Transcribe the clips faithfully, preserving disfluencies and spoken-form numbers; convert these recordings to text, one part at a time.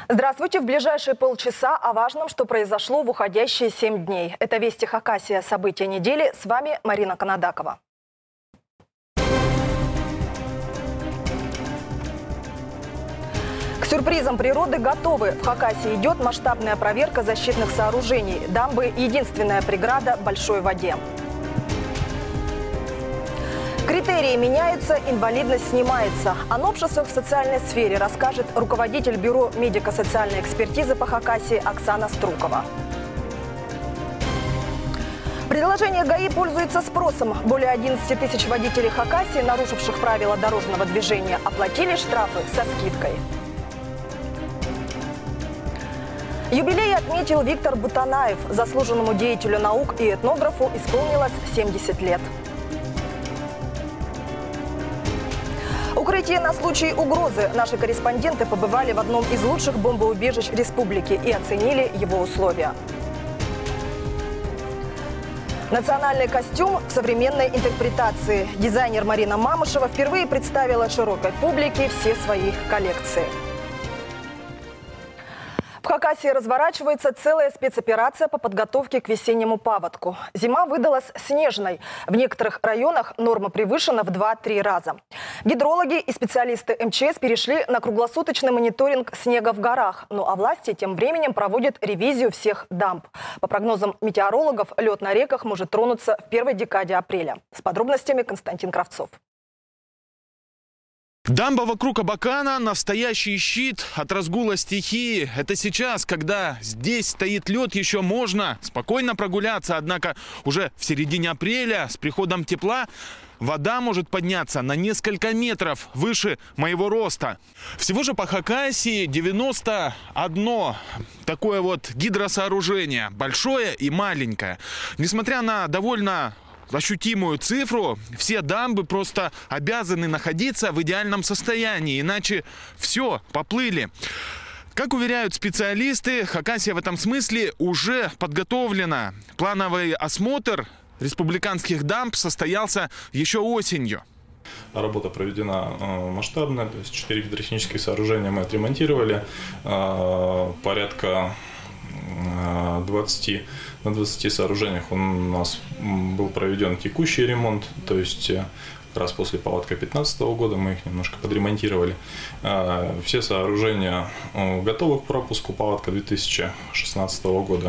Здравствуйте. В ближайшие полчаса о важном, что произошло в уходящие семь дней. Это «Вести Хакасия. События недели». С вами Марина Канадакова. К сюрпризам природы готовы. В Хакасии идет масштабная проверка защитных сооружений. Дамбы – единственная преграда большой воде. Критерии меняются, инвалидность снимается. О новшествах в социальной сфере расскажет руководитель Бюро медико-социальной экспертизы по Хакасии Оксана Струкова. Предложение ГАИ пользуется спросом. Более одиннадцати тысяч водителей Хакасии, нарушивших правила дорожного движения, оплатили штрафы со скидкой. Юбилей отметил Виктор Бутанаев. Заслуженному деятелю наук и этнографу исполнилось семьдесят лет. Укрытие на случай угрозы. Наши корреспонденты побывали в одном из лучших бомбоубежищ республики и оценили его условия. Национальный костюм в современной интерпретации. Дизайнер Марина Мамышева впервые представила широкой публике все свои коллекции. В Хакасии разворачивается целая спецоперация по подготовке к весеннему паводку. Зима выдалась снежной. В некоторых районах норма превышена в два-три раза. Гидрологи и специалисты эм че эс перешли на круглосуточный мониторинг снега в горах. Ну а власти тем временем проводят ревизию всех дамб. По прогнозам метеорологов, лед на реках может тронуться в первой декаде апреля. С подробностями Константин Кравцов. Дамба вокруг Абакана – настоящий щит от разгула стихии. Это сейчас, когда здесь стоит лед, еще можно спокойно прогуляться. Однако уже в середине апреля с приходом тепла вода может подняться на несколько метров выше моего роста. Всего же по Хакасии девяносто одно такое вот гидросооружение. Большое и маленькое. Несмотря на довольно ощутимую цифру, все дамбы просто обязаны находиться в идеальном состоянии, иначе все, поплыли. Как уверяют специалисты, Хакасия в этом смысле уже подготовлена. Плановый осмотр республиканских дамб состоялся еще осенью. Работа проведена масштабная, то есть четыре гидротехнических сооружения мы отремонтировали, порядка двадцати, на двадцати сооружениях у нас был проведен текущий ремонт, то есть как раз после паводка две тысячи пятнадцатого года мы их немножко подремонтировали. Все сооружения готовы к пропуску паводка две тысячи шестнадцатого года.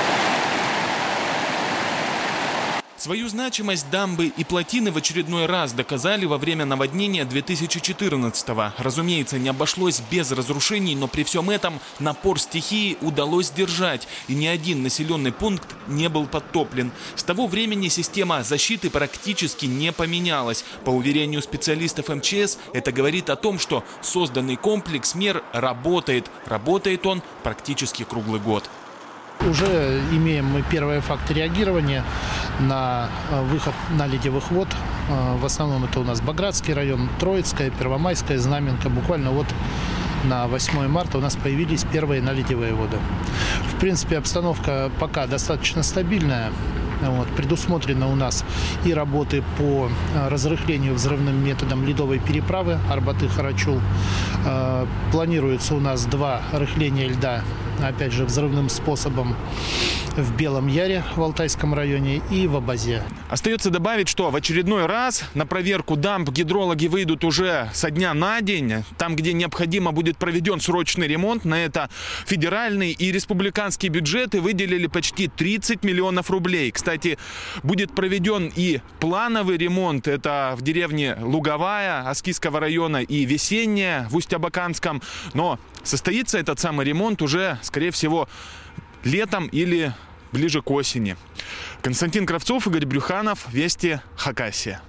Свою значимость дамбы и плотины в очередной раз доказали во время наводнения две тысячи четырнадцатого. Разумеется, не обошлось без разрушений, но при всем этом напор стихии удалось держать, и ни один населенный пункт не был подтоплен. С того времени система защиты практически не поменялась. По уверению специалистов эм че эс, это говорит о том, что созданный комплекс мер работает. Работает он практически круглый год. Уже имеем мы первые факты реагирования на выход наледевых вод. В основном это у нас Багратский район, Троицкая, Первомайская, Знаменка. Буквально вот на восьмое марта у нас появились первые наледевые воды. В принципе, обстановка пока достаточно стабильная. Вот, предусмотрено у нас и работы по разрыхлению взрывным методом ледовой переправы Арбаты-Харачул. Планируется у нас два рыхления льда, опять же, взрывным способом в Белом Яре в Алтайском районе и в Абазе. Остается добавить, что в очередной раз на проверку дамб гидрологи выйдут уже со дня на день. Там, где необходимо будет проведен срочный ремонт, на это федеральные и республиканские бюджеты выделили почти тридцать миллионов рублей. Кстати, будет проведен и плановый ремонт. Это в деревне Луговая Аскисского района и Весенняя в Усть-Абаканском. Но состоится этот самый ремонт уже, скорее всего, летом или ближе к осени. Константин Кравцов, Игорь Брюханов, Вести Хакасия.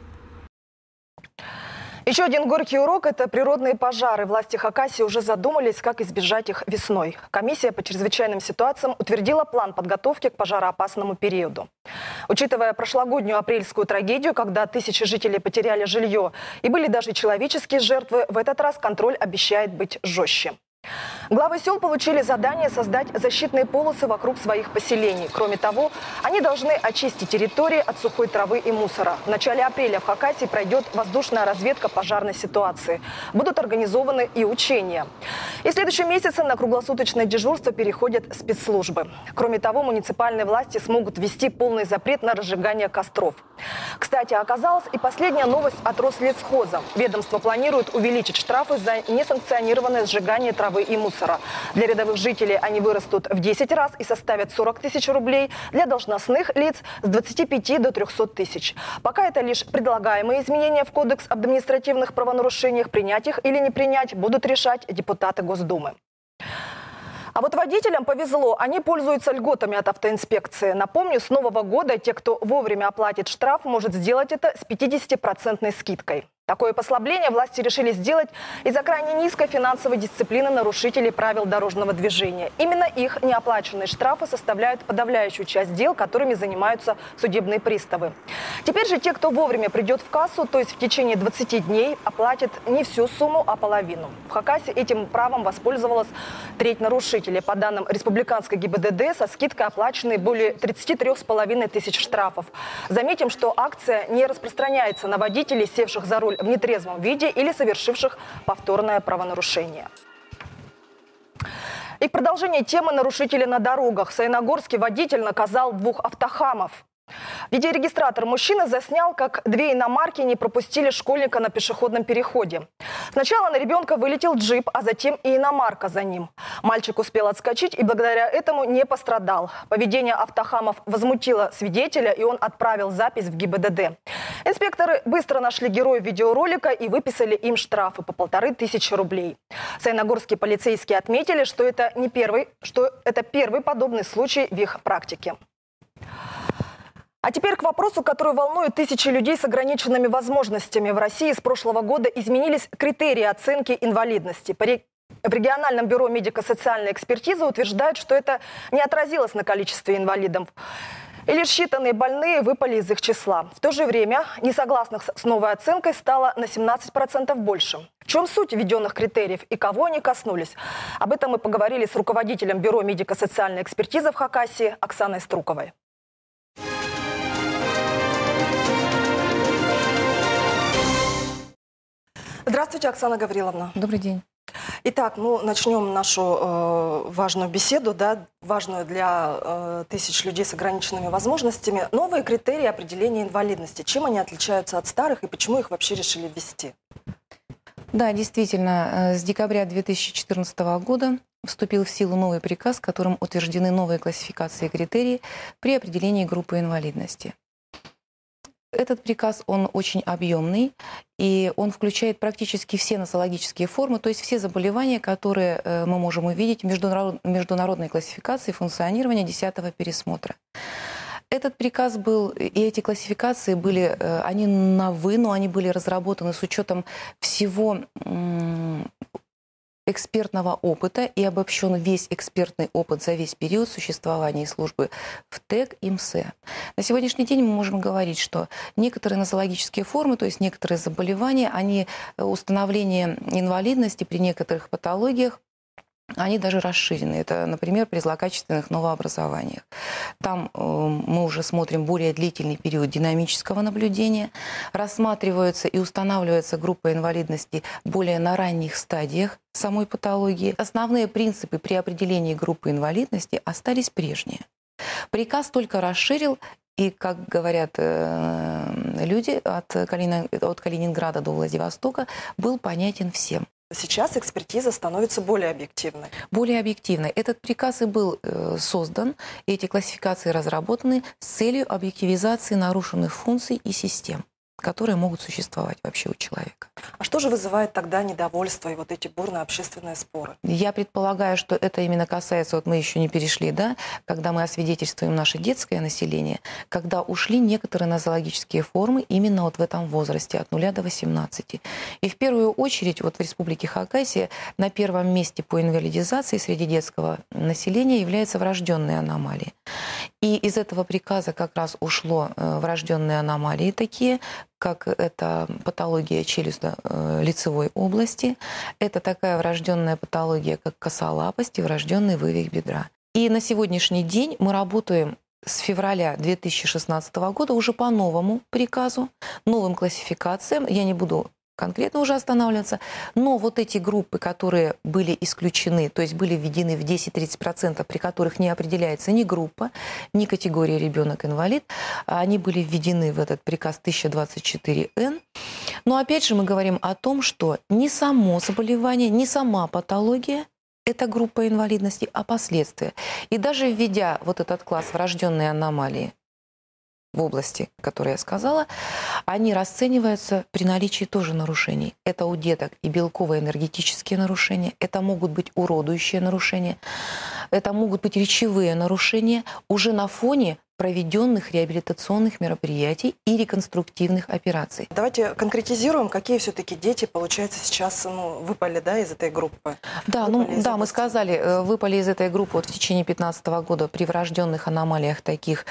Еще один горький урок – это природные пожары. Власти Хакасии уже задумались, как избежать их весной. Комиссия по чрезвычайным ситуациям утвердила план подготовки к пожароопасному периоду. Учитывая прошлогоднюю апрельскую трагедию, когда тысячи жителей потеряли жилье и были даже человеческие жертвы, в этот раз контроль обещает быть жестче. Главы сел получили задание создать защитные полосы вокруг своих поселений. Кроме того, они должны очистить территории от сухой травы и мусора. В начале апреля в Хакасии пройдет воздушная разведка пожарной ситуации. Будут организованы и учения. И в следующем месяце на круглосуточное дежурство переходят спецслужбы. Кроме того, муниципальные власти смогут ввести полный запрет на разжигание костров. Кстати, оказалась и последняя новость от Рослесхоза. Ведомство планирует увеличить штрафы за несанкционированное сжигание травы и мусора. Для рядовых жителей они вырастут в десять раз и составят сорок тысяч рублей. Для должностных лиц с двадцати пяти до трёхсот тысяч. Пока это лишь предлагаемые изменения в Кодекс об административных правонарушениях. Принять их или не принять будут решать депутаты Госдумы. А вот водителям повезло, они пользуются льготами от автоинспекции. Напомню, с нового года те, кто вовремя оплатит штраф, может сделать это с пятидесятипроцентной скидкой. Такое послабление власти решили сделать из-за крайне низкой финансовой дисциплины нарушителей правил дорожного движения. Именно их неоплаченные штрафы составляют подавляющую часть дел, которыми занимаются судебные приставы. Теперь же те, кто вовремя придет в кассу, то есть в течение двадцати дней, оплатят не всю сумму, а половину. В Хакасии этим правом воспользовалась треть нарушителей. По данным Республиканской ГИБДД, со скидкой оплачены более тридцати трёх с половиной тысяч штрафов. Заметим, что акция не распространяется на водителей, севших за руль в нетрезвом виде или совершивших повторное правонарушение. И в продолжение темы нарушителей на дорогах. В Саяногорске водитель наказал двух автохамов. Видеорегистратор мужчины заснял, как две иномарки не пропустили школьника на пешеходном переходе. Сначала на ребенка вылетел джип, а затем и иномарка за ним. Мальчик успел отскочить и благодаря этому не пострадал. Поведение автохамов возмутило свидетеля, и он отправил запись в ГИБДД. Инспекторы быстро нашли героя видеоролика и выписали им штрафы по полторы тысячи рублей. Саяногорские полицейские отметили, что это не первый, что это первый подобный случай в их практике. А теперь к вопросу, который волнует тысячи людей с ограниченными возможностями. В России с прошлого года изменились критерии оценки инвалидности. В региональном бюро медико-социальной экспертизы утверждают, что это не отразилось на количестве инвалидов. И лишь считанные больные выпали из их числа. В то же время несогласных с новой оценкой стало на семнадцать процентов больше. В чем суть введенных критериев и кого они коснулись? Об этом мы поговорили с руководителем бюро медико-социальной экспертизы в Хакасии Оксаной Струковой. Здравствуйте, Оксана Гавриловна. Добрый день. Итак, ну, начнем нашу э, важную беседу, да, важную для э, тысяч людей с ограниченными возможностями. Новые критерии определения инвалидности. Чем они отличаются от старых и почему их вообще решили ввести? Да, действительно, с декабря две тысячи четырнадцатого года вступил в силу новый приказ, которым утверждены новые классификации и критерии при определении группы инвалидности. Этот приказ, он очень объемный, и он включает практически все нозологические формы, то есть все заболевания, которые мы можем увидеть в международной классификации функционирования десятого пересмотра. Этот приказ был, и эти классификации были, они новы, но они были разработаны с учетом всего экспертного опыта и обобщен весь экспертный опыт за весь период существования службы в ТЭК и МСЭ. На сегодняшний день мы можем говорить, что некоторые нозологические формы, то есть некоторые заболевания, они установление инвалидности при некоторых патологиях, они даже расширены. Это, например, при злокачественных новообразованиях. Там э, мы уже смотрим более длительный период динамического наблюдения. Рассматриваются и устанавливается группа инвалидности более на ранних стадиях самой патологии. Основные принципы при определении группы инвалидности остались прежние. Приказ только расширил, и, как говорят э, люди, от, Калини... от Калининграда до Владивостока был понятен всем. Сейчас экспертиза становится более объективной. Более объективной. Этот приказ и был э, создан, и эти классификации разработаны с целью объективизации нарушенных функций и систем, которые могут существовать вообще у человека. А что же вызывает тогда недовольство и вот эти бурные общественные споры? Я предполагаю, что это именно касается, вот мы еще не перешли, да, когда мы освидетельствуем наше детское население, когда ушли некоторые нозологические формы именно вот в этом возрасте, от нуля до восемнадцати. И в первую очередь вот в Республике Хакасия на первом месте по инвалидизации среди детского населения являются врожденные аномалии. И из этого приказа как раз ушло врожденные аномалии такие, как это патология челюстно-лицевой области, это такая врожденная патология, как косолапость и врожденный вывих бедра. И на сегодняшний день мы работаем с февраля две тысячи шестнадцатого года уже по новому приказу, новым классификациям. Я не буду конкретно уже останавливаться, но вот эти группы, которые были исключены, то есть были введены в десять-тридцать процентов, при которых не определяется ни группа, ни категория ребенок-инвалид, они были введены в этот приказ тысяча двадцать четыре эн. Но опять же мы говорим о том, что не само заболевание, не сама патология – это группа инвалидности, а последствия. И даже введя вот этот класс врожденные аномалии в области, которую я сказала, они расцениваются при наличии тоже нарушений. Это у деток и белково-энергетические нарушения, это могут быть уродующие нарушения, это могут быть речевые нарушения уже на фоне проведенных реабилитационных мероприятий и реконструктивных операций. Давайте конкретизируем, какие все-таки дети, получается, сейчас ну, выпали, да, из этой группы. Да, ну, да, мы сказали, выпали из этой группы вот в течение две тысячи пятнадцатого года при врожденных аномалиях таких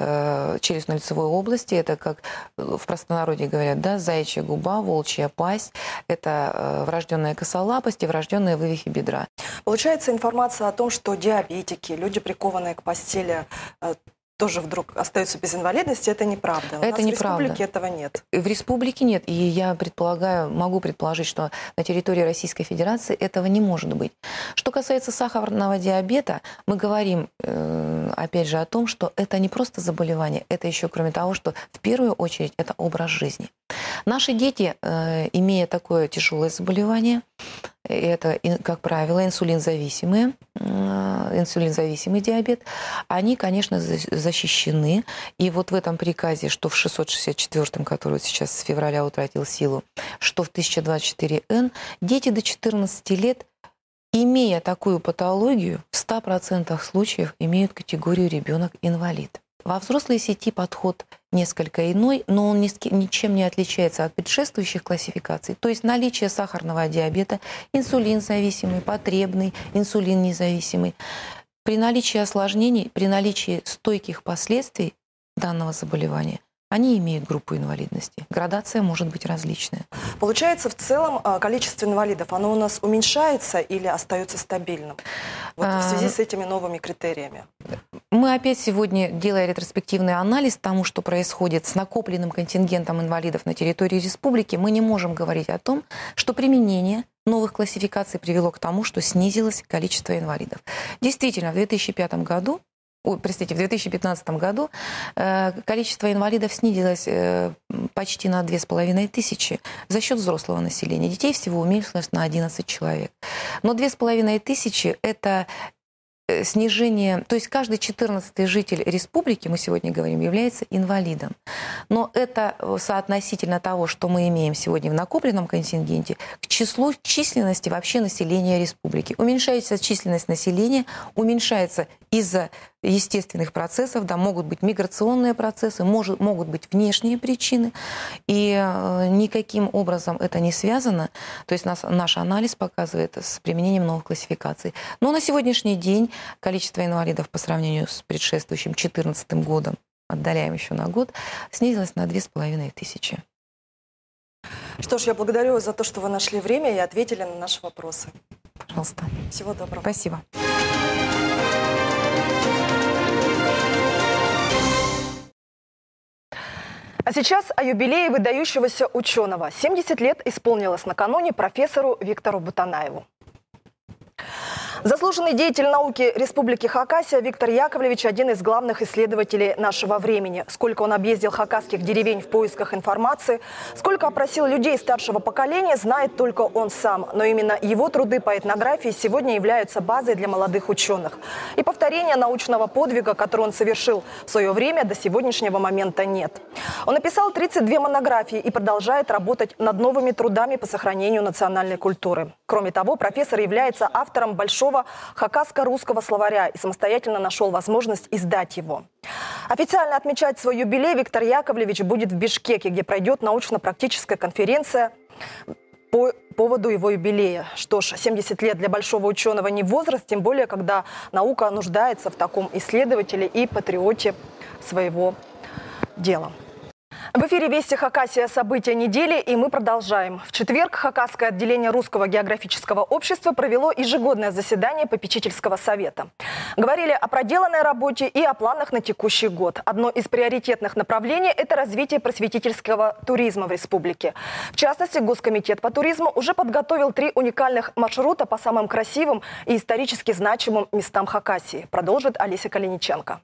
э, челюстно-лицевой области. Это, как в простонародье говорят, да, заячья губа, волчья пасть. Это э, врожденная косолапость и врожденные вывихи бедра. Получается информация о том, что диабетики, люди, прикованные к постели, э, тоже вдруг остаются без инвалидности, это неправда. У это нас неправда. В республике этого нет. В республике нет. И я предполагаю, могу предположить, что на территории Российской Федерации этого не может быть. Что касается сахарного диабета, мы говорим, э, опять же, о том, что это не просто заболевание, это еще, кроме того, что в первую очередь это образ жизни. Наши дети, э, имея такое тяжелое заболевание, это, как правило, инсулинзависимые, инсулинзависимый диабет, они, конечно, защищены. И вот в этом приказе, что в шестьсот шестьдесят четвёртом, который сейчас с февраля утратил силу, что в тысяча двадцать четыре эн, дети до четырнадцати лет, имея такую патологию, в ста процентах случаев имеют категорию ребенок-инвалид. Во взрослой сети подход несколько иной, но он ничем не отличается от предшествующих классификаций. То есть наличие сахарного диабета, инсулинзависимый, потребный, инсулиннезависимый. При наличии осложнений, при наличии стойких последствий данного заболевания, они имеют группу инвалидности. Градация может быть различная. Получается, в целом количество инвалидов, оно у нас уменьшается или остается стабильным? Вот в связи с этими новыми критериями. Мы опять сегодня, делая ретроспективный анализ тому, что происходит с накопленным контингентом инвалидов на территории республики, мы не можем говорить о том, что применение новых классификаций привело к тому, что снизилось количество инвалидов. Действительно, в две тысячи пятом году, Ой, простите, в две тысячи пятнадцатом году э, количество инвалидов снизилось э, почти на две с половиной тысячи за счет взрослого населения. Детей всего уменьшилось на одиннадцать человек. Но две с половиной тысячи – это снижение, то есть каждый четырнадцатый житель республики, мы сегодня говорим, является инвалидом. Но это соотносительно того, что мы имеем сегодня в накопленном контингенте, к числу численности вообще населения республики. Уменьшается численность населения, уменьшается из-за естественных процессов, да, могут быть миграционные процессы, может, могут быть внешние причины, и э, никаким образом это не связано. То есть нас, наш анализ показывает с применением новых классификаций. Но на сегодняшний день количество инвалидов по сравнению с предшествующим две тысячи четырнадцатым годом, отдаляем еще на год, снизилось на две с половиной тысячи. Что ж, я благодарю вас за то, что вы нашли время и ответили на наши вопросы. Пожалуйста. Всего доброго. Спасибо. А сейчас о юбилее выдающегося ученого. семьдесят лет исполнилось накануне профессору Виктору Бутанаеву. Заслуженный деятель науки Республики Хакасия Виктор Яковлевич – один из главных исследователей нашего времени. Сколько он объездил хакасских деревень в поисках информации, сколько опросил людей старшего поколения, знает только он сам. Но именно его труды по этнографии сегодня являются базой для молодых ученых. И повторения научного подвига, который он совершил в свое время, до сегодняшнего момента нет. Он написал тридцать две монографии и продолжает работать над новыми трудами по сохранению национальной культуры. Кроме того, профессор является автором большого хакасско-русского словаря и самостоятельно нашел возможность издать его. Официально отмечать свой юбилей Виктор Яковлевич будет в Бишкеке, где пройдет научно-практическая конференция по поводу его юбилея. Что ж, семьдесят лет для большого ученого не возраст, тем более, когда наука нуждается в таком исследователе и патриоте своего дела. В эфире «Вести Хакасия. События недели», и мы продолжаем. В четверг Хакасское отделение Русского географического общества провело ежегодное заседание попечительского совета. Говорили о проделанной работе и о планах на текущий год. Одно из приоритетных направлений – это развитие просветительского туризма в республике. В частности, Госкомитет по туризму уже подготовил три уникальных маршрута по самым красивым и исторически значимым местам Хакасии. Продолжит Олеся Калиниченко.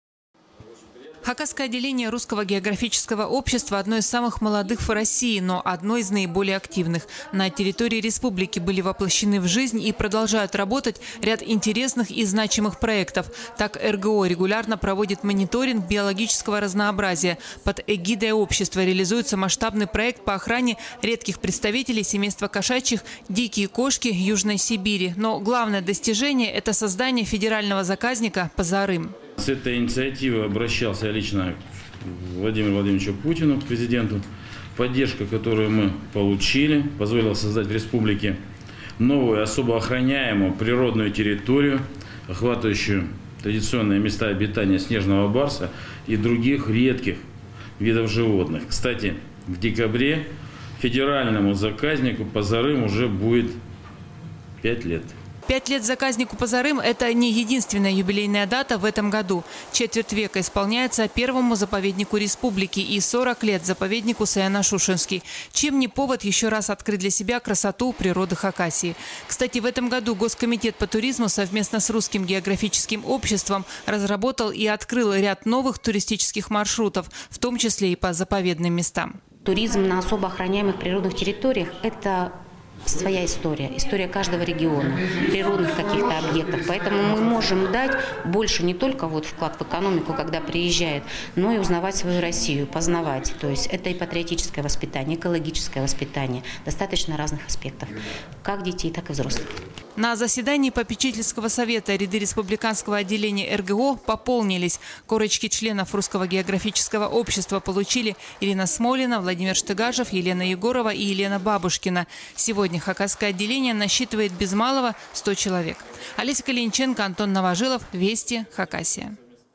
Хакасское отделение Русского географического общества – одно из самых молодых в России, но одно из наиболее активных. На территории республики были воплощены в жизнь и продолжают работать ряд интересных и значимых проектов. Так, эр гэ о регулярно проводит мониторинг биологического разнообразия. Под эгидой общества реализуется масштабный проект по охране редких представителей семейства кошачьих «Дикие кошки» Южной Сибири. Но главное достижение – это создание федерального заказника «Пазарым». С этой инициативой обращался я лично к Владимиру Владимировичу Путину, к президенту. Поддержка, которую мы получили, позволила создать в республике новую особо охраняемую природную территорию, охватывающую традиционные места обитания снежного барса и других редких видов животных. Кстати, в декабре федеральному заказнику «Пазарым» уже будет пять лет. Пять лет заказнику «Пазарым» – это не единственная юбилейная дата в этом году. Четверть века исполняется первому заповеднику республики и сорок лет заповеднику Саяна-Шушенский. Чем не повод еще раз открыть для себя красоту природы Хакасии. Кстати, в этом году Госкомитет по туризму совместно с Русским географическим обществом разработал и открыл ряд новых туристических маршрутов, в том числе и по заповедным местам. Туризм на особо охраняемых природных территориях – это своя история, история каждого региона, природных каких-то объектов. Поэтому мы можем дать больше не только вот вклад в экономику, когда приезжает, но и узнавать свою Россию, познавать. То есть это и патриотическое воспитание, экологическое воспитание, достаточно разных аспектов, как детей, так и взрослых. На заседании попечительского совета ряды республиканского отделения эр гэ о пополнились. Корочки членов Русского географического общества получили Ирина Смолина, Владимир Штыгажев, Елена Егорова и Елена Бабушкина. Сегодня Хакасское отделение насчитывает без малого сто человек. Олеся Калиниченко, Антон Новожилов, Вести, Хакасия.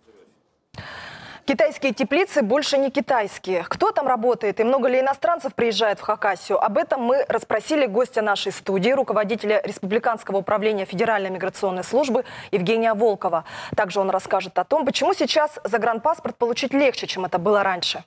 Китайские теплицы больше не китайские. Кто там работает и много ли иностранцев приезжает в Хакасию? Об этом мы расспросили гостя нашей студии, руководителя Республиканского управления Федеральной миграционной службы Евгения Волкова. Также он расскажет о том, почему сейчас загранпаспорт получить легче, чем это было раньше.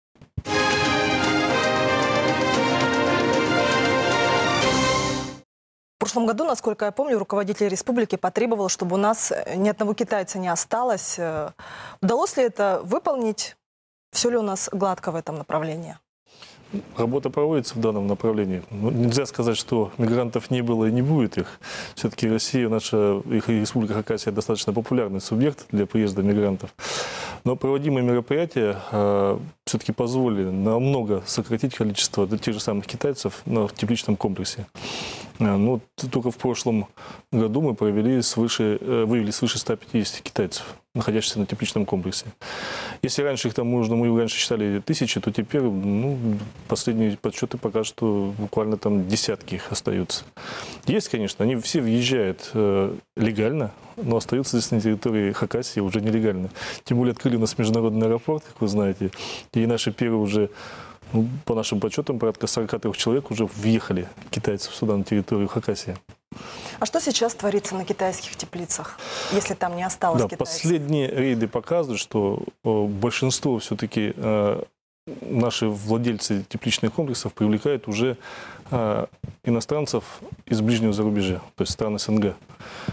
В прошлом году, насколько я помню, руководитель республики потребовал, чтобы у нас ни одного китайца не осталось. Удалось ли это выполнить? Все ли у нас гладко в этом направлении? Работа проводится в данном направлении. Нельзя сказать, что мигрантов не было и не будет их. Все-таки Россия, наша и Республика Хакасия достаточно популярный субъект для приезда мигрантов. Но проводимые мероприятия э, все-таки позволили намного сократить количество тех же самых китайцев на тепличном комплексе. Э, ну, только в прошлом году мы провели свыше, э, вывели свыше ста пятидесяти китайцев, находящихся на тепличном комплексе. Если раньше их там можно, мы раньше считали тысячи, то теперь ну, последние подсчеты покажут, что буквально там десятки их остаются. Есть, конечно, они все въезжают э, легально, но остаются здесь на территории Хакасии уже нелегально. Тем более открыли у нас международный аэропорт, как вы знаете, и наши первые уже, ну, по нашим подсчетам, порядка сорока трёх человек уже въехали, китайцев, сюда на территорию Хакасии. А что сейчас творится на китайских теплицах, если там не осталось да, китайцев? Последние рейды показывают, что э, большинство все-таки э, наши владельцы тепличных комплексов привлекают уже э, иностранцев из ближнего зарубежья, то есть стран эс эн гэ.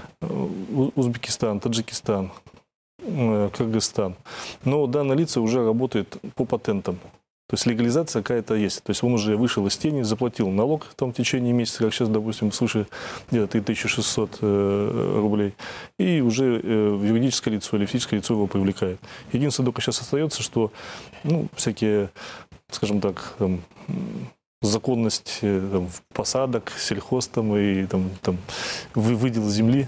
Узбекистан, Таджикистан, э, Кыргызстан. Но данные лица уже работают по патентам. То есть легализация какая-то есть. То есть он уже вышел из тени, заплатил налог там, в течение месяца, как сейчас, допустим, свыше где-то три тысячи шестьсот э, рублей. И уже э, юридическое лицо или физическое лицо его привлекает. Единственное, только сейчас остается, что ну, всякие, скажем так, там, законность там, посадок, сельхоз там, и там, там, выдел земли.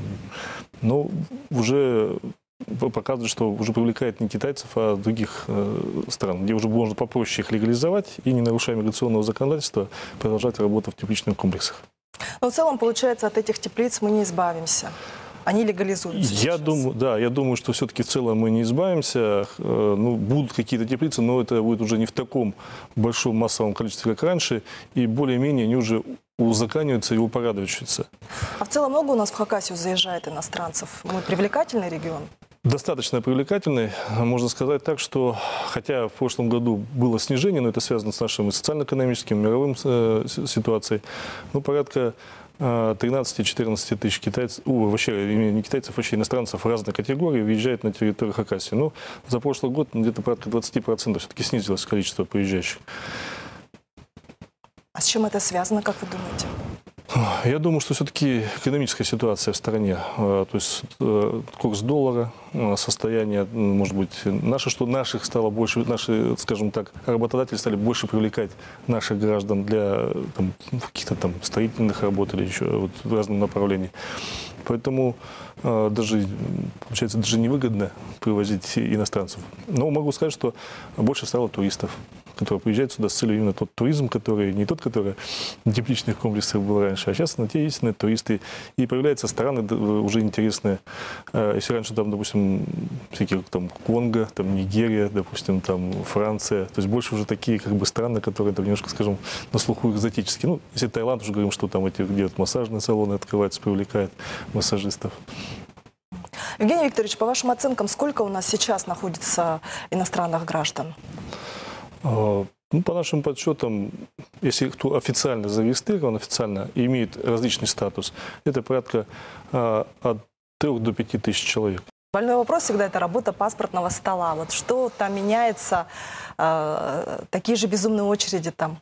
Но уже показывает, что уже привлекает не китайцев, а других э, стран, где уже можно попроще их легализовать и, не нарушая миграционного законодательства, продолжать работу в тепличных комплексах. Но в целом, получается, от этих теплиц мы не избавимся. они легализуются? Я сейчас? думаю, да, я думаю, что все-таки в целом мы не избавимся. Ну, будут какие-то теплицы, но это будет уже не в таком большом массовом количестве, как раньше. И более-менее они уже узаканиваются и упорядочиваются. А в целом много у нас в Хакасию заезжает иностранцев? Мы привлекательный регион? Достаточно привлекательный. Можно сказать так, что хотя в прошлом году было снижение, но это связано с нашим социально-экономическим, мировым э, ситуацией, ну, порядка тринадцать-четырнадцать тысяч китайцев, о, вообще не китайцев, вообще иностранцев разной категории въезжает на территорию Хакасии. Ну, за прошлый год где-то порядка двадцать процентов все-таки снизилось количество приезжающих. А с чем это связано, как вы думаете? Я думаю, что все-таки экономическая ситуация в стране, то есть курс доллара, состояние, может быть, наше, что наших стало больше, наши, скажем так, работодатели стали больше привлекать наших граждан для там, каких-то там строительных работ или еще вот, в разном направлении. Поэтому э, даже, получается, даже невыгодно привозить иностранцев. Но могу сказать, что больше стало туристов, которые приезжают сюда с целью именно тот туризм, который не тот, который в тепличных комплексах был раньше, а сейчас на те истинные туристы. И появляются страны уже интересные. Если раньше там, допустим, всякие там Конго, там Нигерия, допустим, там Франция, то есть больше уже такие как бы страны, которые там немножко, скажем, на слуху экзотические. Ну, если Таиланд, уже говорим, что там эти где массажные салоны открываются, привлекают массажистов. Евгений Викторович, по вашим оценкам, сколько у нас сейчас находится иностранных граждан? Ну, по нашим подсчетам, если кто официально зарегистрирован, официально имеет различный статус, это порядка а, от трёх до пяти тысяч человек. Больной вопрос всегда это работа паспортного стола. Вот что там меняется, э, такие же безумные очереди там?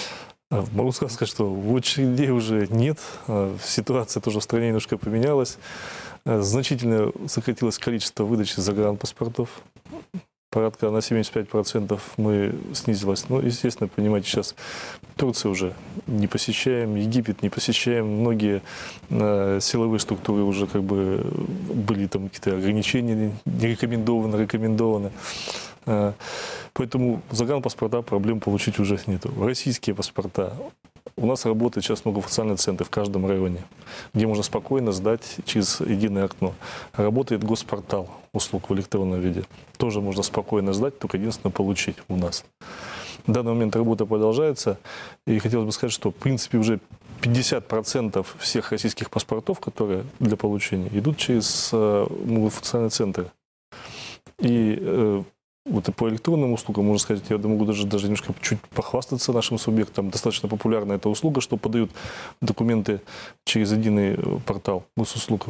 Могу сказать, что очередей уже нет. Ситуация тоже в стране немножко поменялась. Значительно сократилось количество выдачи загранпаспортов. Порядка на семьдесят пять процентов мы снизилось. Ну, естественно, понимаете, сейчас Турцию уже не посещаем, Египет не посещаем. Многие э, силовые структуры уже как бы были там какие-то ограничения, не рекомендованы, рекомендованы. Э, поэтому загранпаспорта проблем получить уже нету. Российские паспорта. У нас работает сейчас многофункциональные центры в каждом районе, где можно спокойно сдать через единое окно. Работает госпортал услуг в электронном виде. Тоже можно спокойно сдать, только единственное получить у нас. В данный момент работа продолжается. И хотелось бы сказать, что в принципе уже пятьдесят процентов всех российских паспортов, которые для получения, идут через э, многофункциональные центры. И э, вот и по электронным услугам, можно сказать, я могу даже, даже немножко чуть похвастаться нашим субъектам. Достаточно популярна эта услуга, что подают документы через единый портал госуслуг.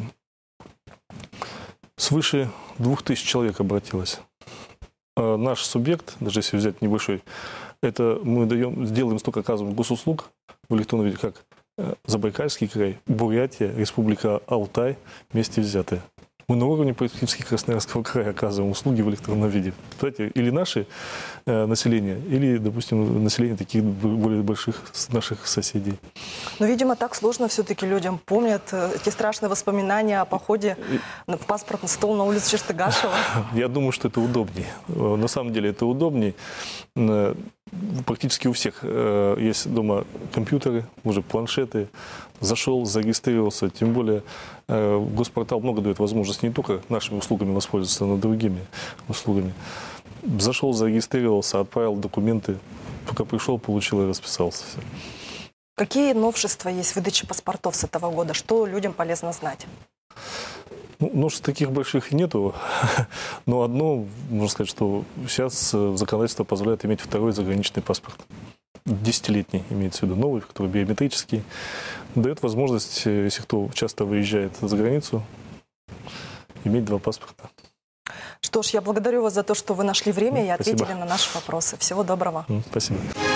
Свыше двух тысяч человек обратилось. А наш субъект, даже если взять небольшой, это мы даем, сделаем столько оказываем госуслуг в электронном виде, как Забайкальский край, Бурятия, Республика Алтай вместе взятые. Мы на уровне практически Красноярского края оказываем услуги в электронном виде. Знаете, или наше э, население, или, допустим, население таких более больших наших соседей. Но, видимо, так сложно все-таки людям помнят э, эти страшные воспоминания о походе в паспортный стол на улице Чертыгашева. Я думаю, что это удобнее. На самом деле это удобнее. Практически у всех э, есть дома компьютеры, уже планшеты. Зашел, зарегистрировался. Тем более э, Госпортал много дает возможность не только нашими услугами воспользоваться, но и другими услугами. Зашел, зарегистрировался, отправил документы. Пока пришел, получил и расписался. Все. Какие новшества есть в выдаче паспортов с этого года? Что людям полезно знать? Ну, новшеств таких больших нету, но одно, можно сказать, что сейчас законодательство позволяет иметь второй заграничный паспорт. Десятилетний имеется в виду, новый, который биометрический. Дает возможность, если кто часто выезжает за границу, иметь два паспорта. Что ж, я благодарю вас за то, что вы нашли время и Спасибо. ответили на наши вопросы. Всего доброго. Спасибо.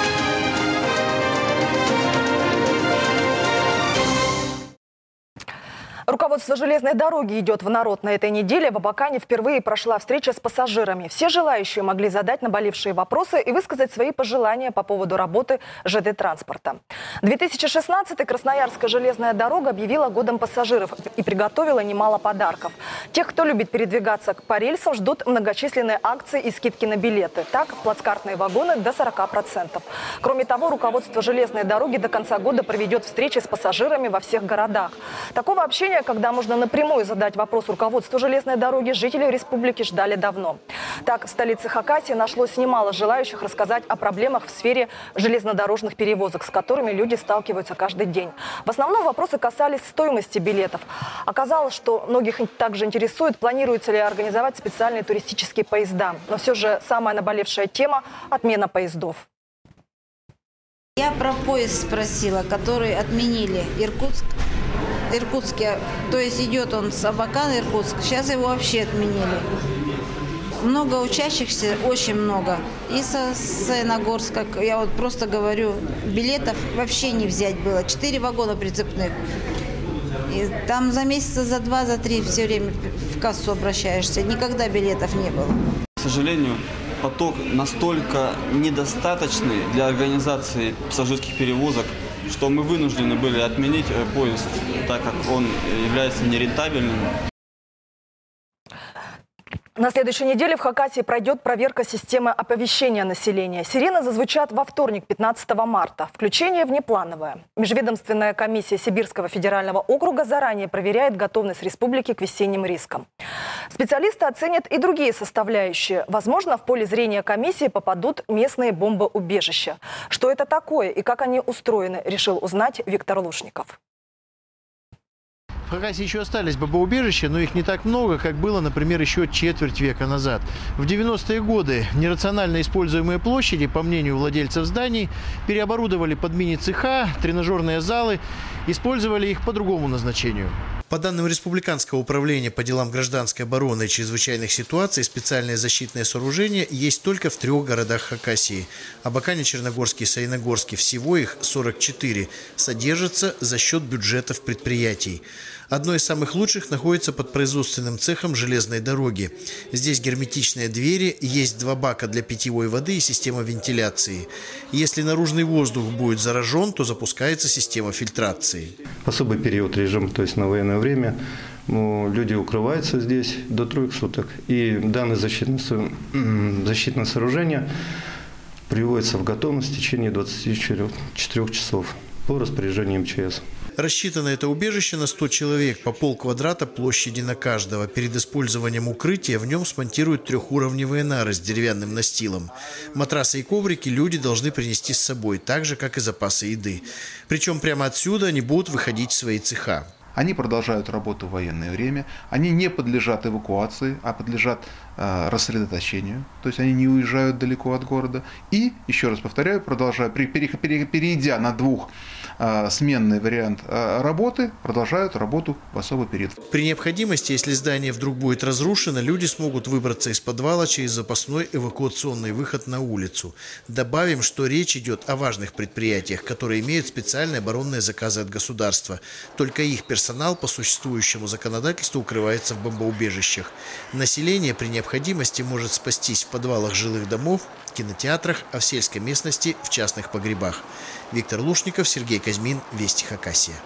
Руководство железной дороги идет в народ. На этой неделе в Абакане впервые прошла встреча с пассажирами. Все желающие могли задать наболевшие вопросы и высказать свои пожелания по поводу работы ЖД-транспорта. две тысячи шестнадцатый Красноярская железная дорога объявила годом пассажиров и приготовила немало подарков. Тех, кто любит передвигаться по рельсам, ждут многочисленные акции и скидки на билеты. Так, в плацкартные вагоны до сорока процентов. Кроме того, руководство железной дороги до конца года проведет встречи с пассажирами во всех городах. Такого общения, когда когда можно напрямую задать вопрос руководству железной дороги, жители республики ждали давно. Так, в столице Хакасии нашлось немало желающих рассказать о проблемах в сфере железнодорожных перевозок, с которыми люди сталкиваются каждый день. В основном вопросы касались стоимости билетов. Оказалось, что многих также интересует, планируется ли организовать специальные туристические поезда. Но все же самая наболевшая тема – отмена поездов. Я про поезд спросила, который отменили. Иркутск, Иркутске, то есть идет он с Абакана, Иркутск. Сейчас его вообще отменили. Много учащихся, очень много. И со Саяногорска, я вот просто говорю, билетов вообще не взять было. Четыре вагона прицепных. И там за месяца, за два, за три все время в кассу обращаешься. Никогда билетов не было. К сожалению, поток настолько недостаточный для организации пассажирских перевозок, что мы вынуждены были отменить поезд, так как он является нерентабельным. На следующей неделе в Хакасии пройдет проверка системы оповещения населения. Сирены зазвучат во вторник, пятнадцатого марта. Включение внеплановое. Межведомственная комиссия Сибирского федерального округа заранее проверяет готовность республики к весенним рискам. Специалисты оценят и другие составляющие. Возможно, в поле зрения комиссии попадут местные бомбоубежища. Что это такое и как они устроены, решил узнать Виктор Лушников. В Хакасии еще остались бомбоубежища, но их не так много, как было, например, еще четверть века назад. В девяностые годы нерационально используемые площади, по мнению владельцев зданий, переоборудовали под мини-цеха, тренажерные залы, использовали их по другому назначению. По данным Республиканского управления по делам гражданской обороны и чрезвычайных ситуаций, специальные защитные сооружения есть только в трех городах Хакасии. Абакане, Черногорске и Саяногорске. Всего их сорок четыре. Содержатся за счет бюджетов предприятий. Одно из самых лучших находится под производственным цехом железной дороги. Здесь герметичные двери, есть два бака для питьевой воды и система вентиляции. Если наружный воздух будет заражен, то запускается система фильтрации. В особый период режима, то есть на военное время, люди укрываются здесь до трех суток. И данное защитное, защитное сооружение приводится в готовность в течение двадцати четырёх часов по распоряжению эм че эс. Рассчитано это убежище на сто человек, по полквадрата площади на каждого. Перед использованием укрытия в нем смонтируют трехуровневые нары с деревянным настилом. Матрасы и коврики люди должны принести с собой, так же, как и запасы еды. Причем прямо отсюда они будут выходить в свои цеха. Они продолжают работу в военное время, они не подлежат эвакуации, а подлежат э, рассредоточению, то есть они не уезжают далеко от города. И, еще раз повторяю, продолжая, пере, пере, перейдя на двухсменный э, вариант э, работы, продолжают работу в особый период. При необходимости, если здание вдруг будет разрушено, люди смогут выбраться из подвала через запасной эвакуационный выход на улицу. Добавим, что речь идет о важных предприятиях, которые имеют специальные оборонные заказы от государства. Только их персонал Персонал по существующему законодательству укрывается в бомбоубежищах. Население при необходимости может спастись в подвалах жилых домов, кинотеатрах, а в сельской местности в частных погребах. Виктор Лушников, Сергей Казьмин, Вести Хакасия.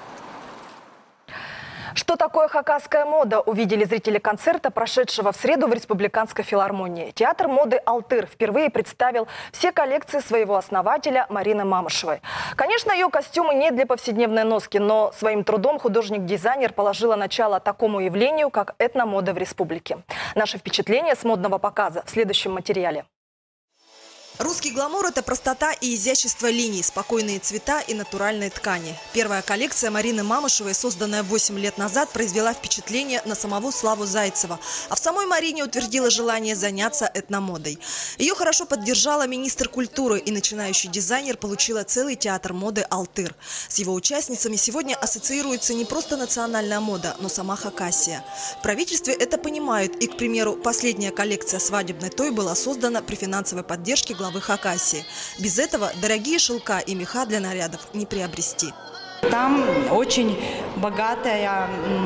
Что такое хакасская мода, увидели зрители концерта, прошедшего в среду в Республиканской филармонии. Театр моды «Алтыр» впервые представил все коллекции своего основателя Марины Мамышевой. Конечно, ее костюмы не для повседневной носки, но своим трудом художник-дизайнер положила начало такому явлению, как этномода в республике. Наше впечатление с модного показа в следующем материале. Русский гламур – это простота и изящество линий, спокойные цвета и натуральные ткани. Первая коллекция Марины Мамышевой, созданная восемь лет назад, произвела впечатление на самого Славу Зайцева. А в самой Марине утвердило желание заняться этномодой. Ее хорошо поддержала министр культуры, и начинающий дизайнер получила целый театр моды «Алтыр». С его участницами сегодня ассоциируется не просто национальная мода, но сама Хакасия. В правительстве это понимают, и, к примеру, последняя коллекция свадебной той была создана при финансовой поддержке главы в Хакасии. Без этого дорогие шелка и меха для нарядов не приобрести. Там очень богатая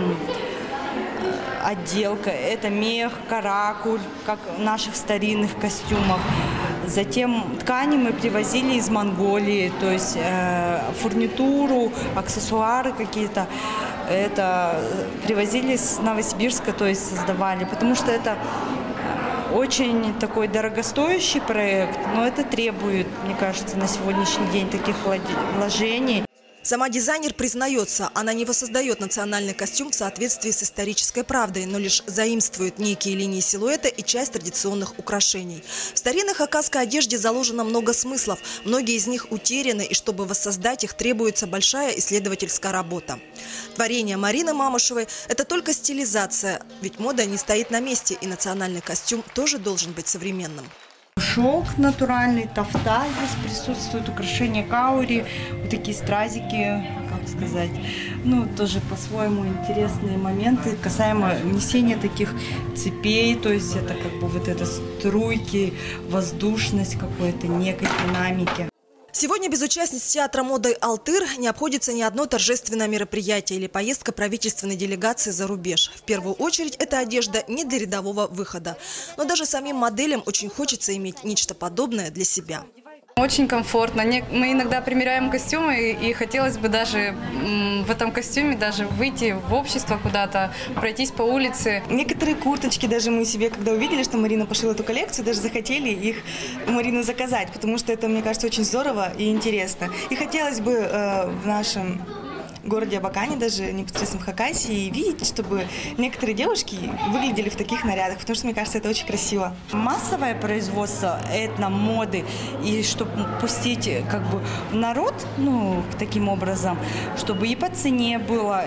отделка. Это мех, каракуль, как в наших старинных костюмах. Затем ткани мы привозили из Монголии, то есть э, фурнитуру, аксессуары какие-то. Это привозили с Новосибирска, то есть создавали, потому что это очень такой дорогостоящий проект, но это требует, мне кажется, на сегодняшний день таких вложений. Сама дизайнер признается, она не воссоздает национальный костюм в соответствии с исторической правдой, но лишь заимствует некие линии силуэта и часть традиционных украшений. В старинной хакасской одежде заложено много смыслов, многие из них утеряны, и чтобы воссоздать их, требуется большая исследовательская работа. Творение Марины Мамушевой – это только стилизация, ведь мода не стоит на месте, и национальный костюм тоже должен быть современным. Шелк натуральный, тафта здесь присутствует, украшения каури, вот такие стразики, как сказать, ну, тоже по-своему интересные моменты касаемо несения таких цепей, то есть это как бы вот это струйки, воздушность какой-то, некой динамики. Сегодня без участниц театра моды «Алтыр» не обходится ни одно торжественное мероприятие или поездка правительственной делегации за рубеж. В первую очередь, эта одежда не для рядового выхода. Но даже самим моделям очень хочется иметь нечто подобное для себя. Очень комфортно. Мы иногда примеряем костюмы, и хотелось бы даже в этом костюме даже выйти в общество куда-то, пройтись по улице. Некоторые курточки даже мы себе, когда увидели, что Марина пошила эту коллекцию, даже захотели их у Марины заказать, потому что это, мне кажется, очень здорово и интересно. И хотелось бы э, в нашем городе Абакане, даже непосредственно в Хакасии, видеть, чтобы некоторые девушки выглядели в таких нарядах, потому что, мне кажется, это очень красиво. Массовое производство этномоды, и чтобы пустить как бы в народ, ну, таким образом, чтобы и по цене было,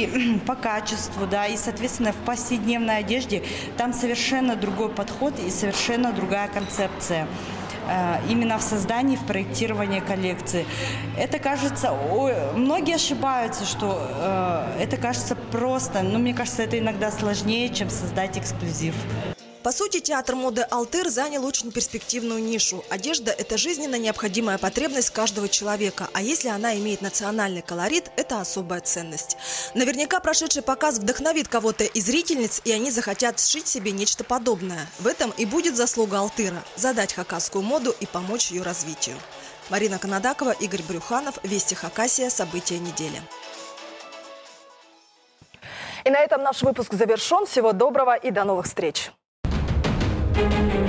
и по качеству, да, и, соответственно, в повседневной одежде там совершенно другой подход и совершенно другая концепция. Именно в создании, в проектировании коллекции. Это кажется, ой, многие ошибаются, что э, это кажется просто, но мне кажется, это иногда сложнее, чем создать эксклюзив. По сути, театр моды «Алтыр» занял очень перспективную нишу. Одежда – это жизненно необходимая потребность каждого человека, а если она имеет национальный колорит – это особая ценность. Наверняка прошедший показ вдохновит кого-то из зрительниц, и они захотят сшить себе нечто подобное. В этом и будет заслуга «Алтыра» – задать хакасскую моду и помочь ее развитию. Марина Канадакова, Игорь Брюханов, Вести Хакасия. События недели. И на этом наш выпуск завершен. Всего доброго и до новых встреч. Thank you.